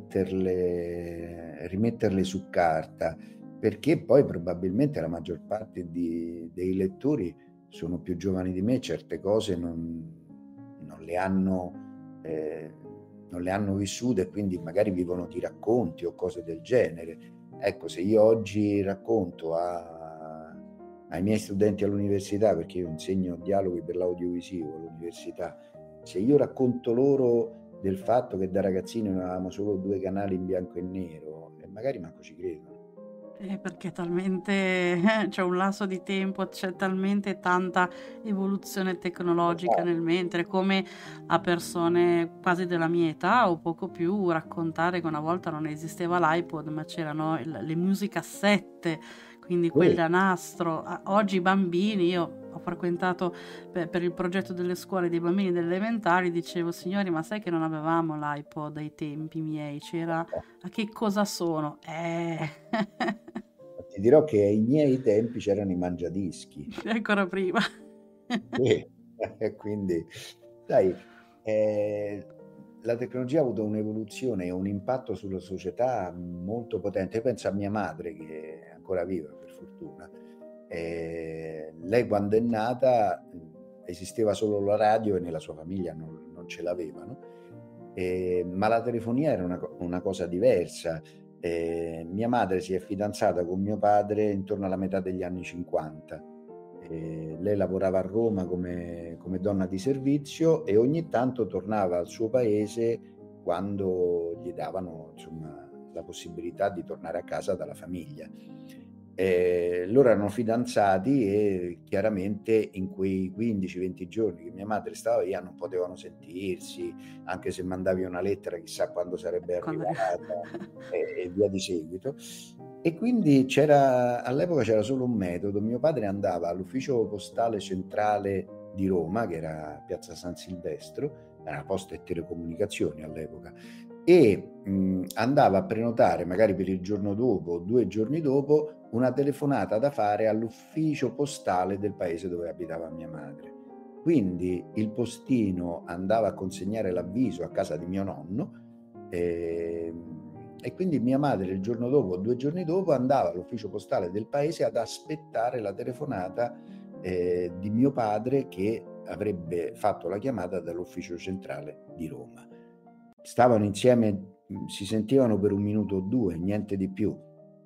rimetterle, rimetterle su carta, perché poi probabilmente la maggior parte di- dei lettori sono più giovani di me, certe cose non, non le hanno, eh, non le hanno vissute e quindi magari vivono di racconti o cose del genere. Ecco, se io oggi racconto a- ai miei studenti all'università, perché io insegno dialoghi per l'audiovisivo all'università, se io racconto loro del fatto che da ragazzino noi avevamo solo due canali in bianco e nero, e magari manco ci credono. Eh, perché talmente c'è un lasso di tempo, c'è talmente tanta evoluzione tecnologica nel Esatto. mentre, come a persone quasi della mia età o poco più raccontare che una volta non esisteva l'iPod, ma c'erano il- le musicassette, quindi quelle Sì, a nastro. A- Oggi i bambini, io ho frequentato per, per il progetto delle scuole dei bambini delle elementari, dicevo, signori, ma sai che non avevamo l'iPod ai tempi miei? C'era a che cosa sono? Eh. ti dirò che ai miei tempi c'erano i mangiadischi. Ancora prima. Sì. E quindi, sai, eh, la tecnologia ha avuto un'evoluzione e un impatto sulla società molto potente. Io penso a mia madre, che è ancora viva, per fortuna. Eh, lei quando è nata mh, esisteva solo la radio e nella sua famiglia non, non ce l'avevano. Eh, ma la telefonia era una, co- una cosa diversa. Eh, mia madre si è fidanzata con mio padre intorno alla metà degli anni cinquanta. Eh, lei lavorava a Roma come, come donna di servizio e ogni tanto tornava al suo paese quando gli davano, insomma, la possibilità di tornare a casa dalla famiglia. Eh, loro erano fidanzati e chiaramente in quei quindici venti giorni che mia madre stava via non potevano sentirsi, anche se mandavi una lettera chissà quando sarebbe Quando... arrivata e, e via di seguito. E quindi c'era, all'epoca c'era solo un metodo: mio padre andava all'ufficio postale centrale di Roma, che era Piazza San Silvestro, era Posta e Telecomunicazioni all'epoca, e mh, andava a prenotare magari per il giorno dopo o due giorni dopo una telefonata da fare all'ufficio postale del paese dove abitava mia madre. Quindi il postino andava a consegnare l'avviso a casa di mio nonno e, e quindi mia madre il giorno dopo o due giorni dopo andava all'ufficio postale del paese ad aspettare la telefonata eh, di mio padre, che avrebbe fatto la chiamata dall'ufficio centrale di Roma. Stavano insieme, si sentivano per un minuto o due, niente di più.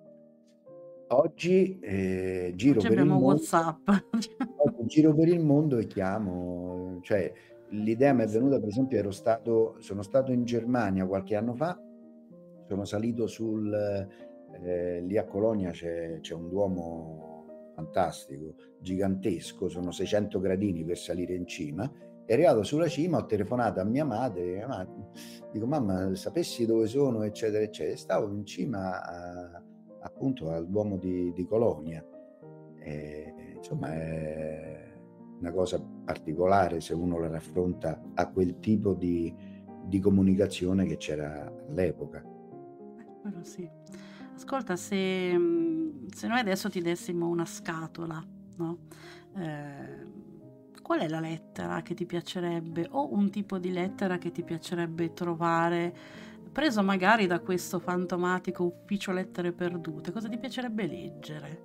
Oggi eh, giro Oggi per il abbiamo mondo, WhatsApp. oggi giro per il mondo e chiamo, cioè l'idea mi è venuta, per esempio, ero stato, sono stato in Germania qualche anno fa, sono salito sul, eh, lì a Colonia c'è, c'è un duomo fantastico, gigantesco, sono seicento gradini per salire in cima. È arrivato sulla cima, ho telefonato a mia madre, ma, dico mamma, sapessi dove sono, eccetera, eccetera. Stavo in cima a, appunto al Duomo di, di Colonia. E, insomma, è una cosa particolare se uno la raffronta a quel tipo di, di comunicazione che c'era all'epoca. Quello sì. Ascolta, se, se noi adesso ti dessimo una scatola, no? Eh, qual è la lettera che ti piacerebbe, o un tipo di lettera che ti piacerebbe trovare, preso magari da questo fantomatico ufficio lettere perdute? Cosa ti piacerebbe leggere?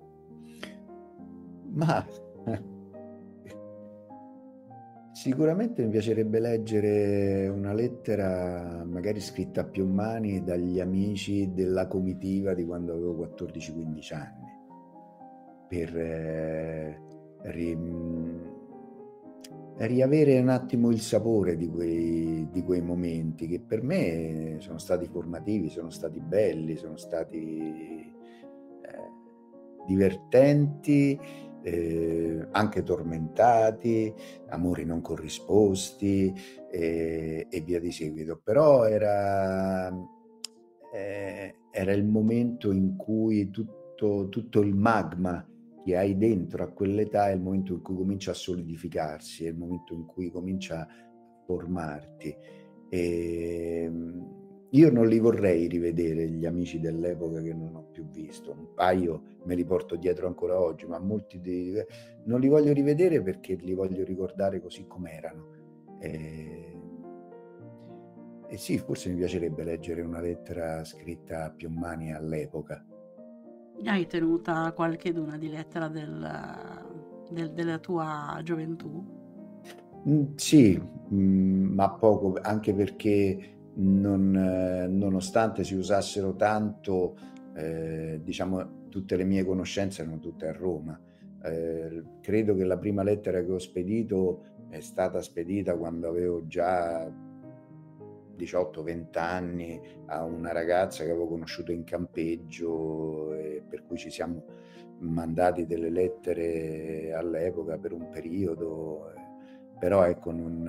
Ma sicuramente mi piacerebbe leggere una lettera magari scritta a più mani dagli amici della comitiva di quando avevo quattordici quindici anni, per eh, ri, riavere un attimo il sapore di quei, di quei momenti che per me sono stati formativi, sono stati belli, sono stati eh, divertenti, eh, anche tormentati, amori non corrisposti eh, e via di seguito. Però era, eh, era il momento in cui tutto, tutto il magma che hai dentro a quell'età è il momento in cui comincia a solidificarsi, è il momento in cui comincia a formarti. E io non li vorrei rivedere, gli amici dell'epoca che non ho più visto. Un paio me li porto dietro ancora oggi, ma molti di... non li voglio rivedere perché li voglio ricordare così com'erano. E... e sì, forse mi piacerebbe leggere una lettera scritta a più mani all'epoca. Hai tenuta qualcheduna di lettera del, del, della tua gioventù? Mm, sì, mm, ma poco, anche perché non, eh, nonostante si usassero tanto, eh, diciamo, tutte le mie conoscenze erano tutte a Roma. Eh, credo che la prima lettera che ho spedito è stata spedita quando avevo già diciotto venti anni, a una ragazza che avevo conosciuto in campeggio, e per cui ci siamo mandati delle lettere all'epoca per un periodo, però ecco non,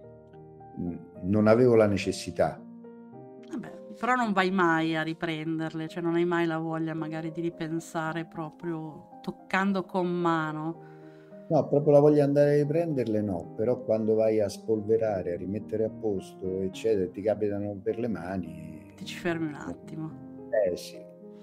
non avevo la necessità. Vabbè, però non vai mai a riprenderle, cioè non hai mai la voglia magari di ripensare proprio toccando con mano. No, proprio la voglia di andare a riprenderle no, però quando vai a spolverare, a rimettere a posto, eccetera, ti capitano per le mani. Ti ci fermi un attimo. Eh sì.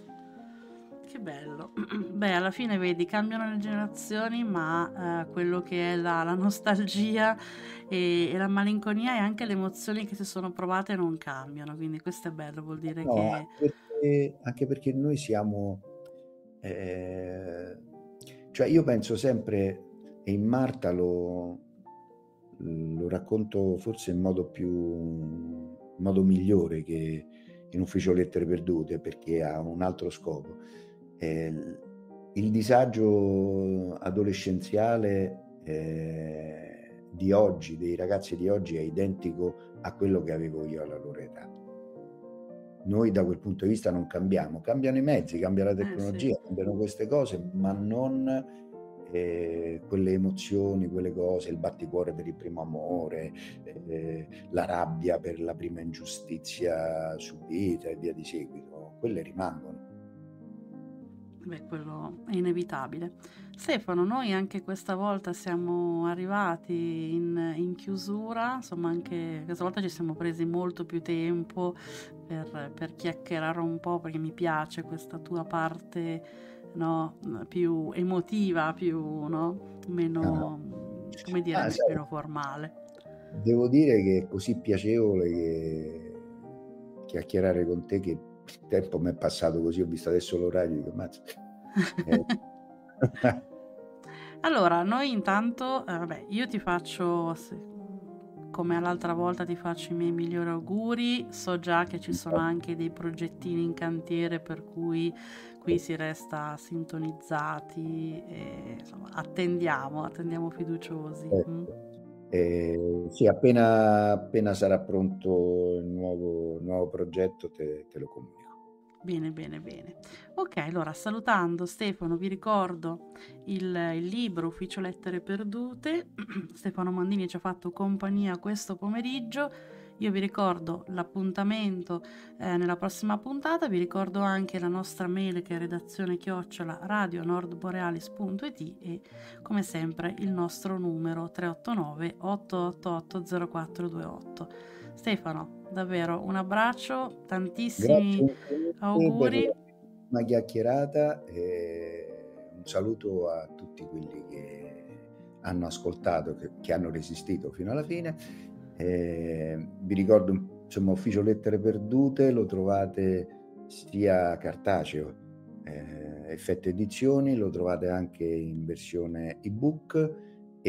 Che bello. Beh, alla fine vedi, cambiano le generazioni, ma eh, quello che è la, la nostalgia e, e la malinconia e anche le emozioni che si sono provate non cambiano, quindi questo è bello, vuol dire No, che... anche perché, anche perché noi siamo, eh, cioè io penso sempre, e in Marta lo, lo racconto forse in modo più, in modo migliore che in Ufficio Lettere Perdute, perché ha un altro scopo. Eh, il disagio adolescenziale eh, di oggi, dei ragazzi di oggi, è identico a quello che avevo io alla loro età. noi da quel punto di vista non cambiamo. Cambiano i mezzi, cambia la Eh sì. tecnologia, cambiano queste cose, ma non eh, quelle emozioni, quelle cose, il batticuore per il primo amore, eh, la rabbia per la prima ingiustizia subita e via di seguito. Quelle rimangono. Beh, quello è inevitabile. Stefano, noi anche questa volta siamo arrivati in, in chiusura, insomma anche questa volta ci siamo presi molto più tempo per, per chiacchierare un po', perché mi piace questa tua parte, no, più emotiva, più, no, meno, come dire, Ah, sai, meno formale. devo dire che è così piacevole che chiacchierare con te che il tempo mi è passato così, ho visto adesso l'orario e dico, mazza. Eh. Allora, noi intanto, eh, vabbè, io ti faccio, se- come l'altra volta, ti faccio i miei migliori auguri. So già che ci sono anche dei progettini in cantiere, per cui qui si resta sintonizzati e insomma, attendiamo, attendiamo fiduciosi. Mm. Ecco. Eh, sì, appena, appena sarà pronto il nuovo, nuovo progetto te, te lo comunico. Bene, bene, bene. Ok, allora salutando Stefano, vi ricordo il, il libro Ufficio Lettere Perdute. Stefano Mandini ci ha fatto compagnia questo pomeriggio. Io vi ricordo l'appuntamento eh, nella prossima puntata, vi ricordo anche la nostra mail che è redazione chiocciola radionordborealis punto it e come sempre il nostro numero tre otto nove otto otto otto zero quattro due otto. Stefano, davvero un abbraccio, tantissimi Grazie auguri. per una chiacchierata e un saluto a tutti quelli che hanno ascoltato, che, che hanno resistito fino alla fine. Eh, vi ricordo, insomma, Ufficio Lettere Perdute lo trovate sia cartaceo, eh, Effetto Edizioni, lo trovate anche in versione ebook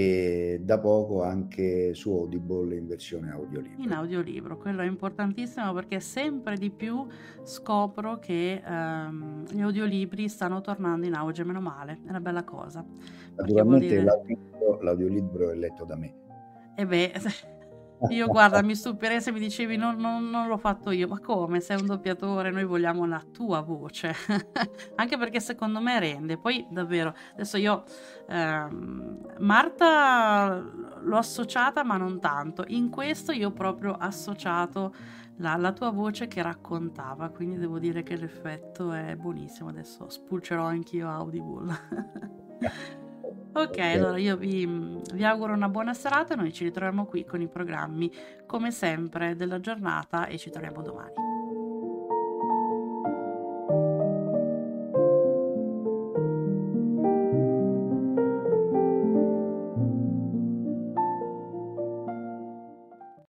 e da poco anche su Audible in versione audiolibro. In audiolibro, quello è importantissimo perché sempre di più scopro che ehm, gli audiolibri stanno tornando in auge, meno male, è una bella cosa. Naturalmente dire... l'audiolibro, l'audiolibro è letto da me. E beh, io guarda, mi stupirei se mi dicevi non, non, non l'ho fatto io, ma come? Sei un doppiatore, noi vogliamo la tua voce, anche perché secondo me rende. Poi davvero, adesso io ehm, Marta l'ho associata ma non tanto, in questo io ho proprio associato la, la tua voce che raccontava, quindi devo dire che l'effetto è buonissimo. Adesso spulcerò anch'io Audible. Ok, Okay. allora io vi, vi auguro una buona serata, noi ci ritroviamo qui con i programmi come sempre della giornata e ci troviamo domani.